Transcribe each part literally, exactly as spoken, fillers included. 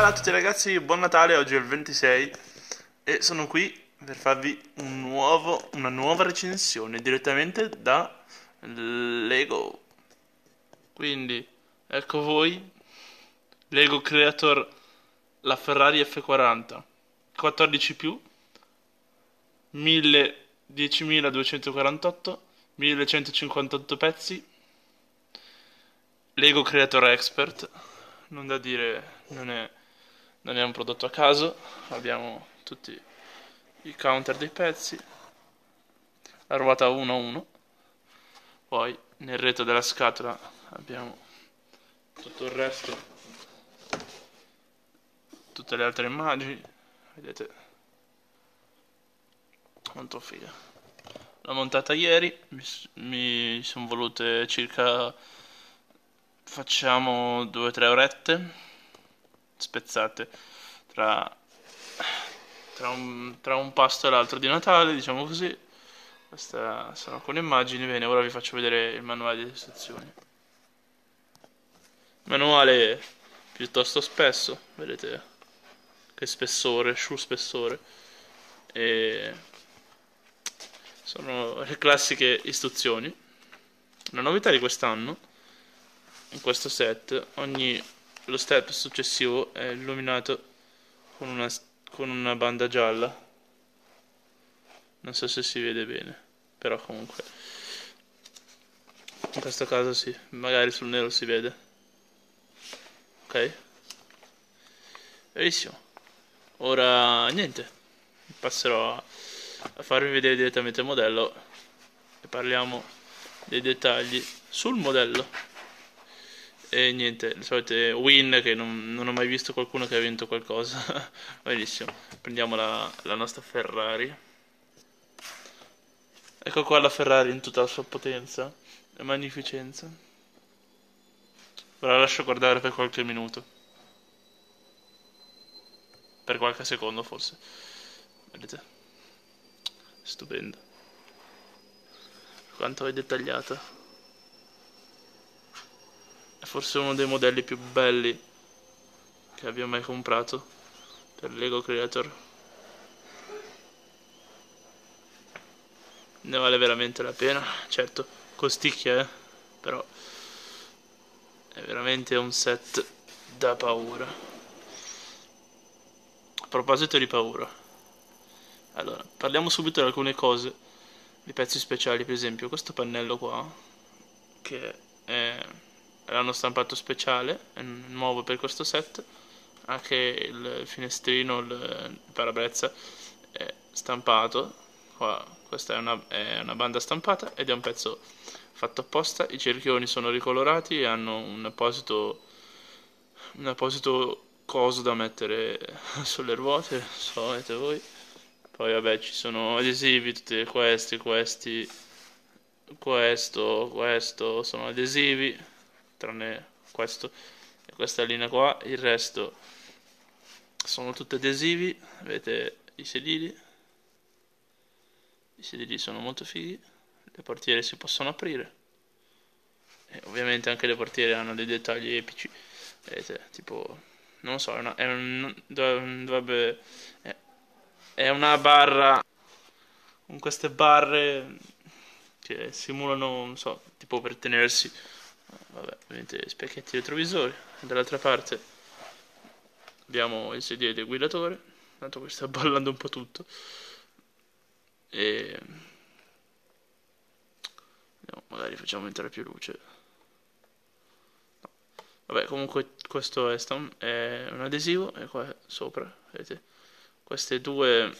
Ciao a tutti ragazzi, buon Natale, oggi è il ventisei e sono qui per farvi un nuovo, una nuova recensione direttamente da Lego. Quindi, ecco voi, Lego Creator, la Ferrari F quaranta, quattordici più, mille, diecimiladuecentoquarantotto, millecentocinquantotto pezzi, Lego Creator Expert, non da dire, non è, non è un prodotto a caso, abbiamo tutti i counter dei pezzi, la ruota uno a uno, poi nel retro della scatola abbiamo tutto il resto, tutte le altre immagini, vedete, molto figa. L'ho montata ieri, mi, mi sono volute circa, facciamo due o tre orette, spezzate tra, tra, un, tra un pasto e l'altro di Natale, diciamo così. Queste sono alcune immagini. Bene, ora vi faccio vedere il manuale di istruzioni. Manuale piuttosto spesso, vedete che spessore, sciù spessore. E sono le classiche istruzioni. La novità di quest'anno, in questo set, ogni lo step successivo è illuminato con una, con una banda gialla. Non so se si vede bene, però comunque in questo caso sì, magari sul nero si vede. Ok? Benissimo. Ora niente, passerò a, a farvi vedere direttamente il modello e parliamo dei dettagli sul modello. E niente, le solite win, che non, non ho mai visto qualcuno che ha vinto qualcosa. Benissimo, prendiamo la, la nostra Ferrari. Ecco qua la Ferrari in tutta la sua potenza e magnificenza. Ve la lascio guardare per qualche minuto. Per qualche secondo forse. Vedete? Stupenda. Quanto è dettagliata. È forse uno dei modelli più belli che abbia mai comprato per Lego Creator. Ne vale veramente la pena. Certo, costicchia, eh? Però è veramente un set da paura. A proposito di paura, allora, parliamo subito di alcune cose, di pezzi speciali. Per esempio questo pannello qua, che è, l'hanno stampato speciale, è nuovo per questo set. Anche il finestrino, il, il parabrezza è stampato qua. Questa è una, è una banda stampata ed è un pezzo fatto apposta. I cerchioni sono ricolorati e hanno un apposito un apposito coso da mettere sulle ruote, so, vedete voi. Poi vabbè, ci sono adesivi, tutti questi, questi, questo, questo sono adesivi, tranne questo e questa linea qua. Il resto sono tutti adesivi. Vedete i sedili, i sedili sono molto fighi, le portiere si possono aprire e ovviamente anche le portiere hanno dei dettagli epici. Vedete, tipo, non lo so, è una, è un, dovrebbe, è, è una barra con queste barre che simulano, non so, tipo per tenersi, vabbè, ovviamente specchietti retrovisori. Dall'altra parte abbiamo il sedile del guidatore, tanto che sta ballando un po' tutto. E no, magari facciamo entrare più luce. No. Vabbè, comunque questo è, è un adesivo e qua sopra, vedete, queste due,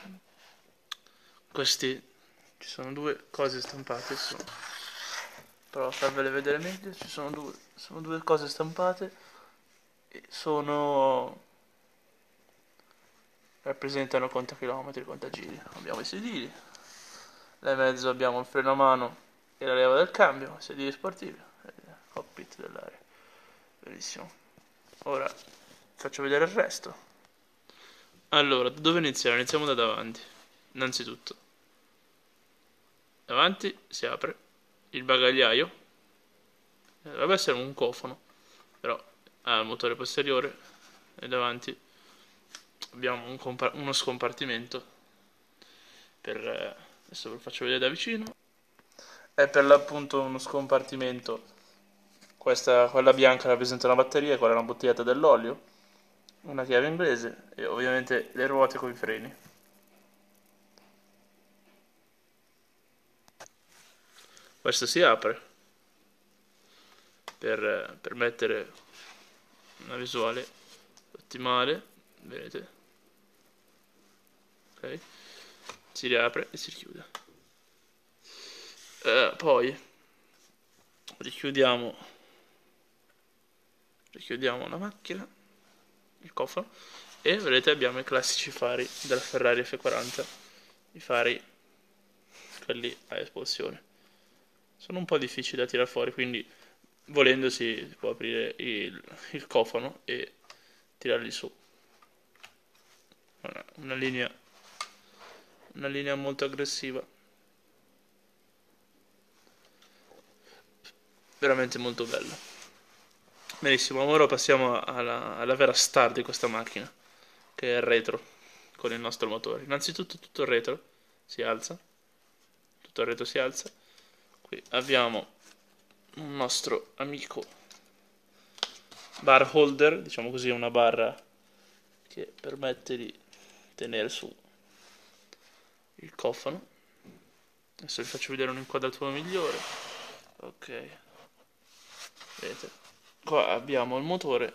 questi, ci sono due cose stampate, sono, però a farvele vedere meglio, ci sono due, sono due cose stampate e sono, rappresentano contachilometri, contagiri. Abbiamo i sedili, là in mezzo abbiamo il freno a mano e la leva del cambio, sedili sportivi, cockpit dell'aria. Benissimo. Ora faccio vedere il resto. Allora, da dove iniziare? Iniziamo da davanti. Innanzitutto, davanti si apre il bagagliaio. Dovrebbe essere un cofono, però ha il motore posteriore, e davanti abbiamo un compa- uno scompartimento per, eh, adesso ve lo faccio vedere da vicino, è per l'appunto uno scompartimento. Questa, quella bianca rappresenta una batteria, quella è una bottiglietta dell'olio, una chiave inglese e ovviamente le ruote con i freni. Questo si apre per, per mettere una visuale ottimale, vedete? Ok, si riapre e si chiude. Eh, poi richiudiamo, richiudiamo la macchina, il cofano, e vedete abbiamo i classici fari della Ferrari F quaranta, i fari, quelli a espulsione. Sono un po' difficili da tirare fuori, quindi volendo si può aprire il, il cofano e tirarli su. Una, una linea una linea molto aggressiva, veramente molto bella. Benissimo, ora passiamo alla, alla vera star di questa macchina, che è il retro con il nostro motore. Innanzitutto tutto il retro si alza, tutto il retro si alza. Qui abbiamo un nostro amico bar holder, diciamo così, una barra che permette di tenere su il cofano. Adesso vi faccio vedere un'inquadratura migliore. Ok, vedete, qua abbiamo il motore,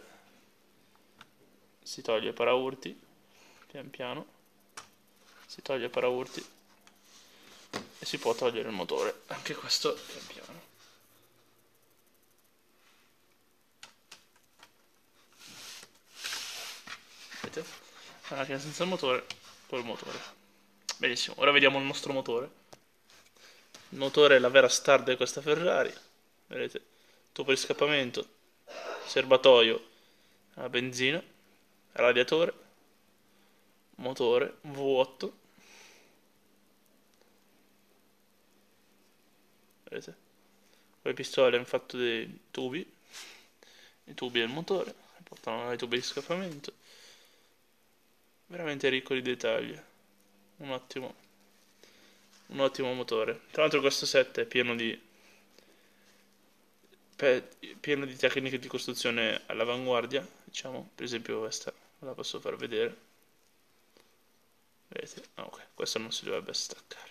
si toglie il paraurti pian piano, si toglie il paraurti e si può togliere il motore, anche questo pian piano. Vedete? La macchina senza il motore, poi il motore. Benissimo, ora vediamo il nostro motore. Il motore è la vera star di questa Ferrari. Vedete? Tubo di scappamento, serbatoio a benzina, radiatore, motore V otto. Vedete? Con le pistole hanno fatto dei tubi, i tubi del motore, portano ai tubi di scappamento. Veramente ricco di dettagli. Un ottimo, un ottimo motore. Tra l'altro questo set è pieno di pieno di tecniche di costruzione all'avanguardia, diciamo, per esempio questa ve la posso far vedere. Vedete? Ah, ok, questo non si dovrebbe staccare.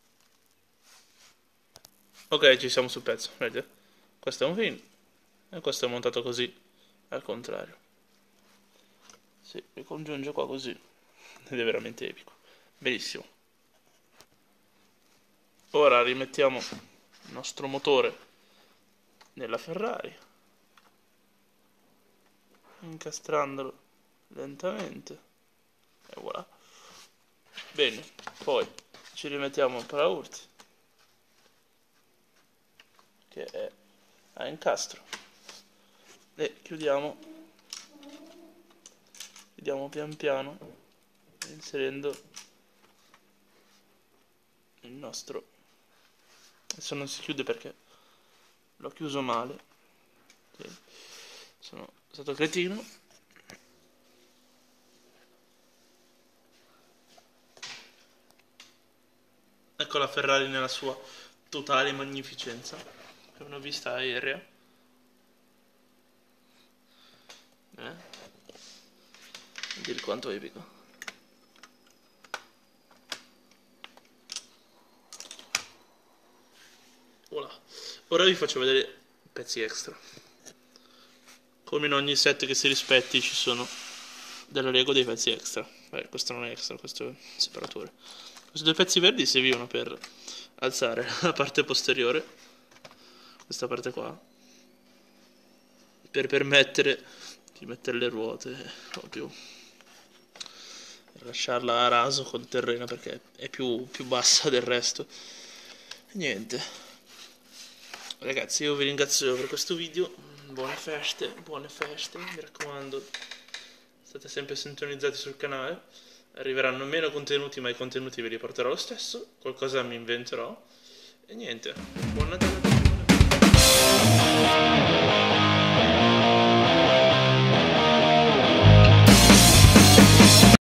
Ok, ci siamo sul pezzo, vedete? Questo è un fin e questo è montato così, al contrario. Si ricongiunge qua così ed è veramente epico. Benissimo. Ora rimettiamo il nostro motore nella Ferrari, incastrandolo lentamente e voilà. Bene, poi ci rimettiamo il paraurti che è a incastro e chiudiamo, chiudiamo pian piano inserendo il nostro. Adesso non si chiude perché l'ho chiuso male, sì. Sono stato cretino. Ecco la Ferrari nella sua totale magnificenza, è una vista aerea. Eh? Dire quanto è epico. Voilà. Ora vi faccio vedere i pezzi extra. Come in ogni set che si rispetti ci sono della Lego dei pezzi extra. Beh, questo non è extra, questo è un separatore. Questi due pezzi verdi servivano per alzare la parte posteriore, questa parte qua, per permettere di mettere le ruote proprio, per lasciarla a raso col terreno perché è più, più bassa del resto. E niente, ragazzi, io vi ringrazio per questo video, buone feste, buone feste, mi raccomando, state sempre sintonizzati sul canale. Arriveranno meno contenuti, ma i contenuti ve li porterò lo stesso. Qualcosa mi inventerò. E niente, buon Natale a tutti.